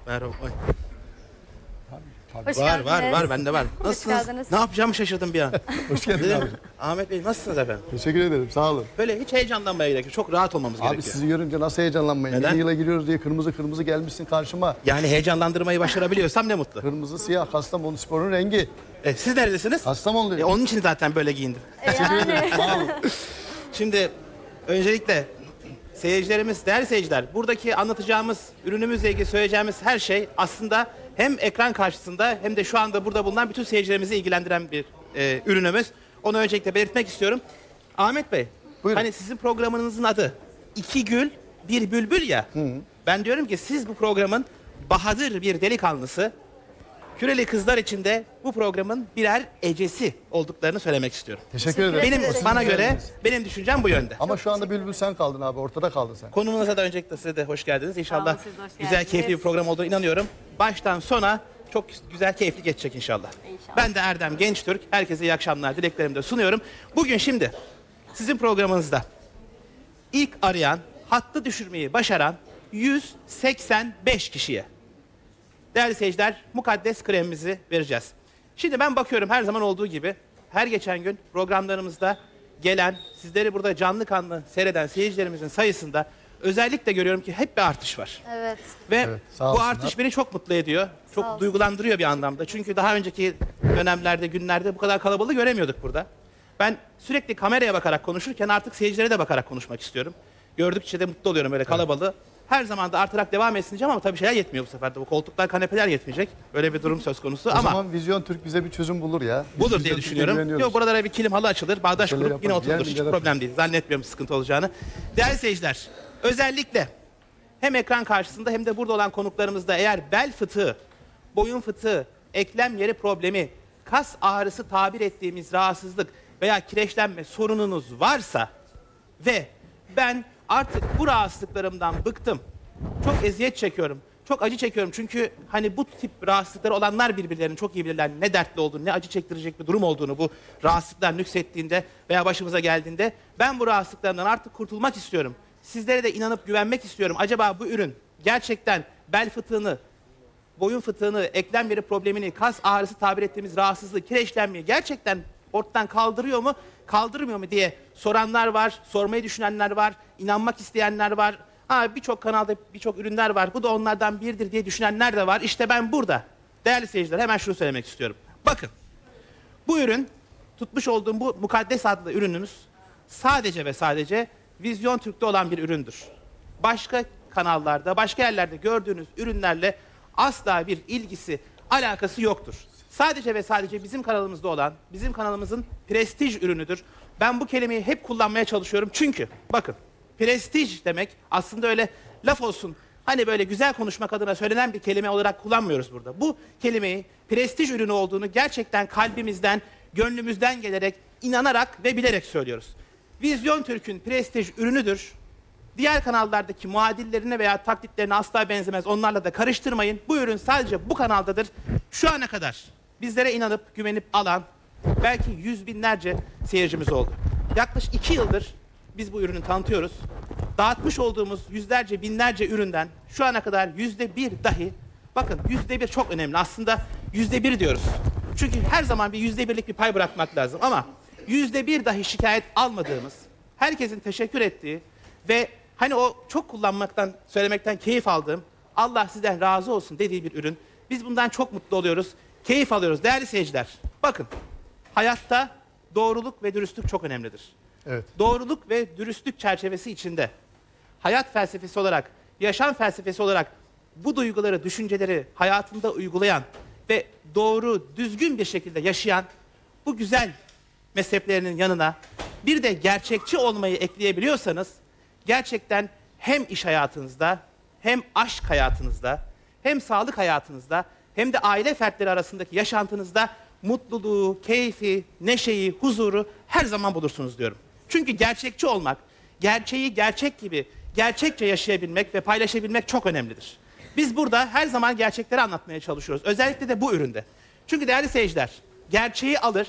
Merhaba. Hoş Var geldiniz. var bende var. Hoş Nasılsınız? geldiniz. Ne yapacağımı şaşırdım bir an. Hoş geldin Dedim, abi. Ahmet Bey nasılsınız efendim? Teşekkür ederim. Sağ olun. Böyle hiç heyecanlanmaya gerek yok. Çok rahat olmamız Abi gerekiyor. sizi görünce nasıl heyecanlanmayın? Neden? Yeni yıla giriyoruz diye kırmızı kırmızı gelmişsin karşıma. Yani heyecanlandırmayı başarabiliyorsam ne mutlu. Kırmızı siyah Kastamonu Spor'un rengi. Siz neredesiniz? Kastamonluyum. Onun için zaten böyle giyindim. Teşekkür ederim. Sağ olun. Şimdi öncelikle seyircilerimiz, değerli seyirciler, buradaki anlatacağımız, ürünümüzle ilgili söyleyeceğimiz her şey aslında hem ekran karşısında hem de şu anda burada bulunan bütün seyircilerimizi ilgilendiren bir ürünümüz. Onu öncelikle belirtmek istiyorum. Ahmet Bey, Buyurun. hani sizin programınızın adı İki Gül, Bir Bülbül ya. Ben diyorum ki siz bu programın bahadır bir delikanlısı, Küreli kızlar için de bu programın birer ecesi olduklarını söylemek istiyorum. Teşekkür ederim. Benim ederim. bana göre benim düşüncem bu yönde. Ama şu anda bülbül sen kaldın abi. Ortada kaldın sen. Konumuza da öncelikle size de hoş geldiniz. İnşallah Sağ olun, siz de hoş güzel, geldiniz. keyifli bir program olduğuna inanıyorum. Baştan sona çok güzel, keyifli geçecek inşallah. İnşallah. Ben de Erdem Gençtürk. Herkese iyi akşamlar dileklerimi de sunuyorum. Bugün şimdi sizin programınızda ilk arayan, hattı düşürmeyi başaran 185 kişiye, değerli seyirciler, mukaddes kremimizi vereceğiz. Şimdi ben bakıyorum her zaman olduğu gibi her geçen gün programlarımızda gelen, sizleri burada canlı kanlı seyreden seyircilerimizin sayısında özellikle görüyorum ki hep bir artış var. Evet. Ve Evet, sağ bu olsunlar. artış beni çok mutlu ediyor. Çok olsun. duygulandırıyor bir anlamda. Çünkü daha önceki dönemlerde, günlerde bu kadar kalabalığı göremiyorduk burada. Ben sürekli kameraya bakarak konuşurken artık seyircilere de bakarak konuşmak istiyorum. Gördükçe de mutlu oluyorum öyle kalabalığı. Her zaman da artarak devam etsin diyeceğim ama tabii şeyler yetmiyor bu sefer de. Bu koltuklar, kanepeler yetmeyecek. Öyle bir durum söz konusu O ama zaman Vizyon Türk bize bir çözüm bulur ya. Biz bulur Vizyon diye Türk'e düşünüyorum. güveniyoruz. Yok, buralara bir kilim halı açılır, bağdaş Şeyler kurup yine yaparız. oturulur. Yer Hiç minder problem değil. Zannetmiyorum sıkıntı olacağını. Değerli seyirciler, özellikle hem ekran karşısında hem de burada olan konuklarımızda eğer bel fıtığı, boyun fıtığı, eklem yeri problemi, kas ağrısı tabir ettiğimiz rahatsızlık veya kireçlenme sorununuz varsa ve ben artık bu rahatsızlıklarımdan bıktım, çok eziyet çekiyorum, çok acı çekiyorum çünkü hani bu tip rahatsızlıkları olanlar birbirlerini çok iyi bilirler. Ne dertli olduğunu, ne acı çektirecek bir durum olduğunu bu rahatsızlıklar nüksettiğinde veya başımıza geldiğinde ben bu rahatsızlıklardan artık kurtulmak istiyorum. Sizlere de inanıp güvenmek istiyorum. Acaba bu ürün gerçekten bel fıtığını, boyun fıtığını, eklem yeri problemini, kas ağrısı tabir ettiğimiz rahatsızlığı, kireçlenmeyi gerçekten ortadan kaldırıyor mu, kaldırmıyor mu diye soranlar var, sormayı düşünenler var, inanmak isteyenler var. Birçok kanalda birçok ürünler var, bu da onlardan biridir diye düşünenler de var. İşte ben burada, değerli seyirciler, hemen şunu söylemek istiyorum. Bakın, bu ürün, tutmuş olduğum bu Mukaddes adlı ürünümüz sadece ve sadece Vizyon Türk'te olan bir üründür. Başka kanallarda, başka yerlerde gördüğünüz ürünlerle asla bir ilgisi, alakası yoktur. Sadece ve sadece bizim kanalımızda olan, bizim kanalımızın prestij ürünüdür. Ben bu kelimeyi hep kullanmaya çalışıyorum çünkü bakın, prestij demek aslında öyle laf olsun, hani böyle güzel konuşmak adına söylenen bir kelime olarak kullanmıyoruz burada. Bu kelimeyi prestij ürünü olduğunu gerçekten kalbimizden, gönlümüzden gelerek, inanarak ve bilerek söylüyoruz. Vizyon Türk'ün prestij ürünüdür. Diğer kanallardaki muadillerine veya taklitlerine asla benzemez. Onlarla da karıştırmayın. Bu ürün sadece bu kanaldadır. Şu ana kadar bizlere inanıp, güvenip alan belki yüz binlerce seyircimiz oldu. Yaklaşık 2 yıldır biz bu ürünü tanıtıyoruz. Dağıtmış olduğumuz yüzlerce, binlerce üründen şu ana kadar %1 dahi, bakın %1 çok önemli. Aslında %1 diyoruz. Çünkü her zaman bir %1'lik bir pay bırakmak lazım ama %1 dahi şikayet almadığımız, herkesin teşekkür ettiği ve hani o çok kullanmaktan, söylemekten keyif aldığım, Allah sizden razı olsun dediği bir ürün. Biz bundan çok mutlu oluyoruz, keyif alıyoruz. Değerli seyirciler, bakın, hayatta doğruluk ve dürüstlük çok önemlidir. Evet. Doğruluk ve dürüstlük çerçevesi içinde hayat felsefesi olarak, yaşam felsefesi olarak bu duyguları, düşünceleri hayatında uygulayan ve doğru, düzgün bir şekilde yaşayan bu güzel mezheplerinin yanına bir de gerçekçi olmayı ekleyebiliyorsanız gerçekten hem iş hayatınızda, hem aşk hayatınızda, hem sağlık hayatınızda, hem de aile fertleri arasındaki yaşantınızda mutluluğu, keyfi, neşeyi, huzuru her zaman bulursunuz diyorum. Çünkü gerçekçi olmak, gerçeği gerçek gibi, gerçekçe yaşayabilmek ve paylaşabilmek çok önemlidir. Biz burada her zaman gerçekleri anlatmaya çalışıyoruz. Özellikle de bu üründe. Çünkü değerli seyirciler, gerçeği alır,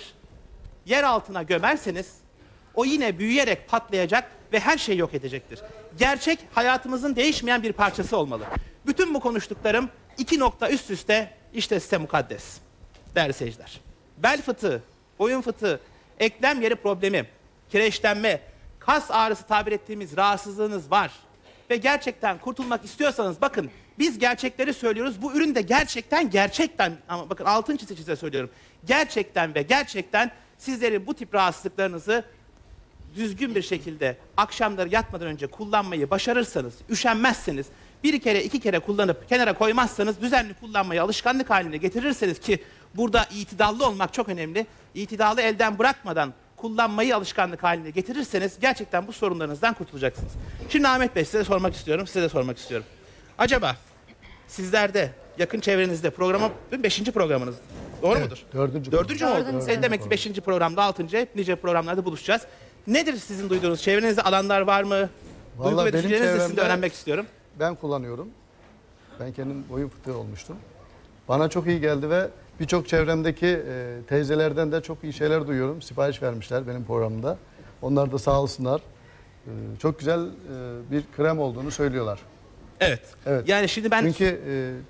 yer altına gömerseniz o yine büyüyerek patlayacak ve her şeyi yok edecektir. Gerçek hayatımızın değişmeyen bir parçası olmalı. Bütün bu konuştuklarım 2 nokta üst üste işte size mukaddes. Değerli seyirciler. Bel fıtığı, boyun fıtığı, eklem yeri problemi, kireçlenme, kas ağrısı tabir ettiğimiz rahatsızlığınız var. Ve gerçekten kurtulmak istiyorsanız bakın biz gerçekleri söylüyoruz. Bu ürün de gerçekten ama bakın altın çize söylüyorum. Gerçekten ve gerçekten sizleri bu tip rahatsızlıklarınızı düzgün bir şekilde akşamları yatmadan önce kullanmayı başarırsanız, üşenmezseniz, bir kere iki kere kullanıp kenara koymazsanız, düzenli kullanmayı alışkanlık haline getirirseniz ki burada itidallı olmak çok önemli. İtidalı elden bırakmadan kullanmayı alışkanlık haline getirirseniz gerçekten bu sorunlarınızdan kurtulacaksınız. Şimdi Ahmet Bey size sormak istiyorum. Acaba sizlerde, yakın çevrenizde programa 5. programınız doğru mudur? Dördüncü. Dördüncü mü oldu? Dördüncü Demek ki 5. programda 6. hep nice programlarda buluşacağız. Nedir sizin duyduğunuz? Çevrenizde alanlar var mı? Duygu Vallahi ve benim düşüncelerinizi de sizin de çevremde- öğrenmek istiyorum. Ben kullanıyorum. Ben kendim boyun fıtığı olmuştum. Bana çok iyi geldi ve birçok çevremdeki teyzelerden de çok iyi şeyler duyuyorum. Sipariş vermişler benim programımda. Onlar da sağ olsunlar. Çok güzel bir krem olduğunu söylüyorlar. Evet. Evet. Yani şimdi ben Çünkü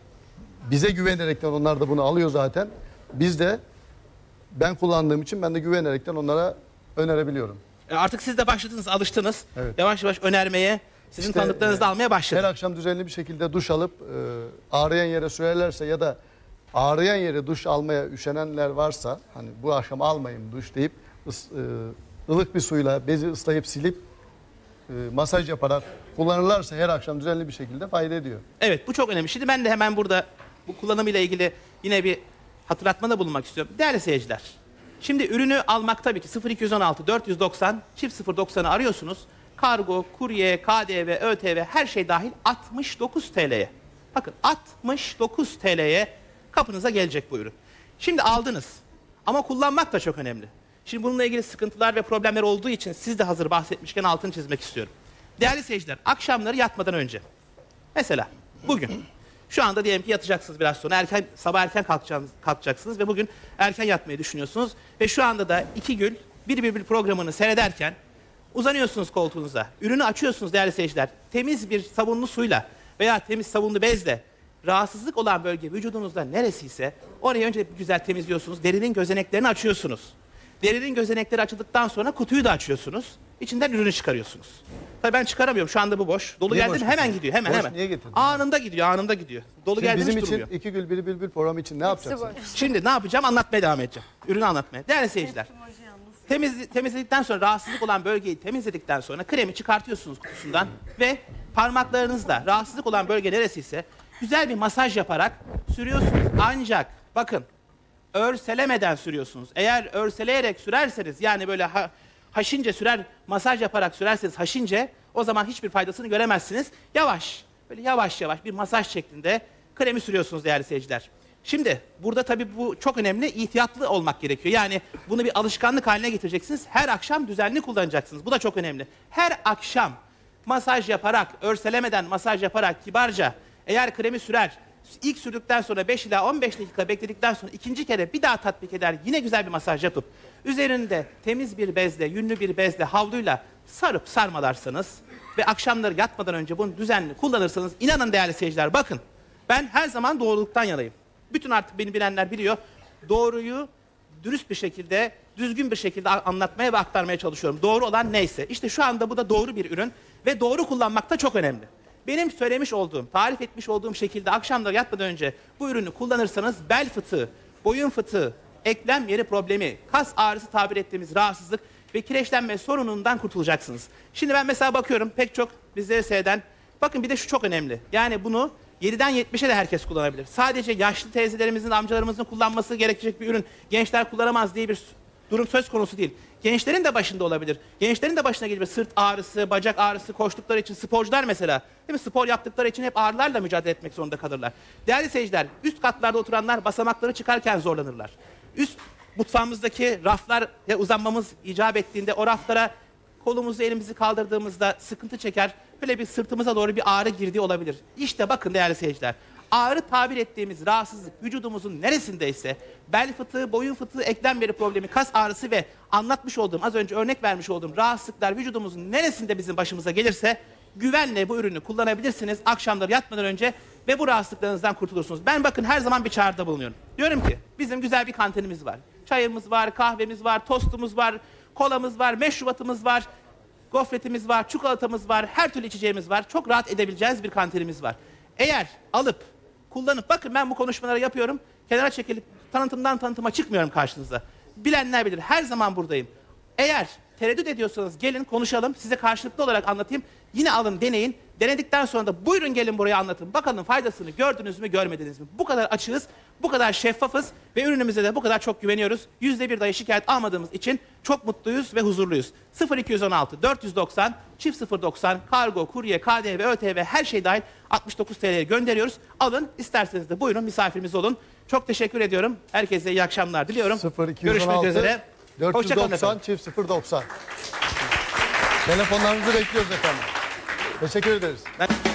bize güvenerekten onlar da bunu alıyor zaten. Biz de ben kullandığım için ben de güvenerekten onlara önerebiliyorum. artık siz de başladınız, alıştınız. Evet. Yavaş yavaş önermeye, sizin İşte, tanıdıklarınızı da almaya Her başladınız. akşam düzenli bir şekilde duş alıp ağrıyan yere sürerlerse ya da ağrıyan yere duş almaya üşenenler varsa hani bu akşam almayayım duş deyip ılık bir suyla bezi ıslayıp silip masaj yaparak kullanırlarsa her akşam düzenli bir şekilde fayda ediyor. Evet, bu çok önemli. Şimdi ben de hemen burada bu kullanımıyla ilgili yine bir hatırlatmada bulunmak istiyorum. Değerli seyirciler, şimdi ürünü almak tabii ki 0216 490 090'ı arıyorsunuz. Kargo, kurye, KDV, ÖTV her şey dahil 69 TL'ye. Bakın 69 TL'ye kapınıza gelecek bu ürün. Şimdi aldınız ama kullanmak da çok önemli. Şimdi bununla ilgili sıkıntılar ve problemler olduğu için siz de hazır bahsetmişken altını çizmek istiyorum. Değerli seyirciler, akşamları yatmadan önce mesela bugün şu anda diyelim ki yatacaksınız biraz sonra sabah erken kalkacaksınız ve bugün erken yatmayı düşünüyorsunuz ve şu anda da 2 gün bir programını seyrederken uzanıyorsunuz koltuğunuza. Ürünü açıyorsunuz değerli seyirciler. Temiz bir sabunlu suyla veya temiz sabunlu bezle rahatsızlık olan bölge vücudunuzda neresiyse orayı önce güzel temizliyorsunuz. Derinin gözeneklerini açıyorsunuz. Derinin gözenekleri açıldıktan sonra kutuyu da açıyorsunuz. İçinden ürünü çıkarıyorsunuz. Tabii ben çıkaramıyorum. Şu anda bu boş. Dolu Niye geldi boş mi hemen getirdin? gidiyor. Hemen Boş hemen. niye getirdin? Anında gidiyor. Dolu Şimdi geldi mi bizim hiç için durmuyor. 2 gül biri bülbül programı için ne yapacaksın? Şimdi ne yapacağım? Anlatmaya devam edeceğim. Ürünü anlatmaya. Değerli seyirciler. Temizledikten sonra rahatsızlık olan bölgeyi temizledikten sonra kremi çıkartıyorsunuz kutusundan ve parmaklarınızla rahatsızlık olan bölge neresiyse güzel bir masaj yaparak sürüyorsunuz. Ancak bakın örselemeden sürüyorsunuz. Eğer örseleyerek sürerseniz yani böyle haşince masaj yaparak sürerseniz haşince o zaman hiçbir faydasını göremezsiniz. Böyle yavaş bir masaj şeklinde kremi sürüyorsunuz değerli seyirciler. Şimdi burada tabii bu çok önemli, ihtiyatlı olmak gerekiyor. Yani bunu bir alışkanlık haline getireceksiniz. Her akşam düzenli kullanacaksınız. Bu da çok önemli. Her akşam masaj yaparak, örselemeden masaj yaparak kibarca eğer kremi ilk sürdükten sonra 5 ila 15 dakika bekledikten sonra ikinci kere bir daha tatbik eder, yine güzel bir masaj yapıp üzerinde temiz bir bezle, yünlü bir bezle, havluyla sarıp sarmalarsanız ve akşamları yatmadan önce bunu düzenli kullanırsanız inanın değerli seyirciler bakın ben her zaman doğruluktan yanayım. Bütün artık beni bilenler biliyor. Doğruyu dürüst bir şekilde, düzgün bir şekilde anlatmaya ve aktarmaya çalışıyorum. Doğru olan neyse. İşte şu anda bu da doğru bir ürün ve doğru kullanmak da çok önemli. Benim söylemiş olduğum, tarif etmiş olduğum şekilde akşamları yatmadan önce bu ürünü kullanırsanız bel fıtığı, boyun fıtığı, eklem yeri problemi, kas ağrısı tabir ettiğimiz rahatsızlık ve kireçlenme sorunundan kurtulacaksınız. Şimdi ben mesela bakıyorum pek çok bizleri seyreden, bakın bir de şu çok önemli. Yani bunu 7'den 70'e de herkes kullanabilir. Sadece yaşlı teyzelerimizin, amcalarımızın kullanması gerekecek bir ürün gençler kullanamaz diye bir durum söz konusu değil. Gençlerin de başında olabilir. Gençlerin de başına gelebilir. Sırt ağrısı, bacak ağrısı koştukları için sporcular mesela. Değil mi? Spor yaptıkları için hep ağrılarla mücadele etmek zorunda kalırlar. Değerli seyirciler, üst katlarda oturanlar basamakları çıkarken zorlanırlar. Üst mutfağımızdaki raflara uzanmamız icap ettiğinde o raflara kolumuzu elimizi kaldırdığımızda sıkıntı çeker. Böyle bir sırtımıza doğru bir ağrı girdiği olabilir. İşte bakın değerli seyirciler. Ağrı tabir ettiğimiz rahatsızlık vücudumuzun neresindeyse bel fıtığı, boyun fıtığı, eklem yeri problemi, kas ağrısı ve anlatmış olduğum az önce örnek vermiş olduğum rahatsızlıklar vücudumuzun neresinde bizim başımıza gelirse güvenle bu ürünü kullanabilirsiniz akşamları yatmadan önce ve bu rahatsızlıklarınızdan kurtulursunuz. Ben bakın her zaman bir çağrıda bulunuyorum. Diyorum ki bizim güzel bir kantinimiz var. Çayımız var, kahvemiz var, tostumuz var, kolamız var, meşrubatımız var, gofretimiz var, çikolatamız var, her türlü içeceğimiz var. Çok rahat edebileceğiniz bir kantinimiz var. Eğer alıp, kullanıp, bakın ben bu konuşmaları yapıyorum, kenara çekilip tanıtımdan tanıtıma çıkmıyorum karşınıza. Bilenler bilir, her zaman buradayım. Eğer tereddüt ediyorsanız gelin konuşalım, size karşılıklı olarak anlatayım. Yine alın, deneyin. Denedikten sonra da buyurun gelin buraya anlatın. Bakalım faydasını gördünüz mü, görmediniz mi? Bu kadar açığız, bu kadar şeffafız ve ürünümüze de bu kadar çok güveniyoruz. %1 dahi şikayet almadığımız için çok mutluyuz ve huzurluyuz. 0216 490 090 kargo, kurye, KDV, ÖTV her şey dahil 69 TL'ye gönderiyoruz. Alın, isterseniz de buyurun misafirimiz olun. Çok teşekkür ediyorum. Herkese iyi akşamlar diliyorum. 0216 Görüşmek üzere. Hoşçakalın 490 efendim. çift 090. Telefonlarınızı bekliyoruz efendim. Teşekkür ederiz.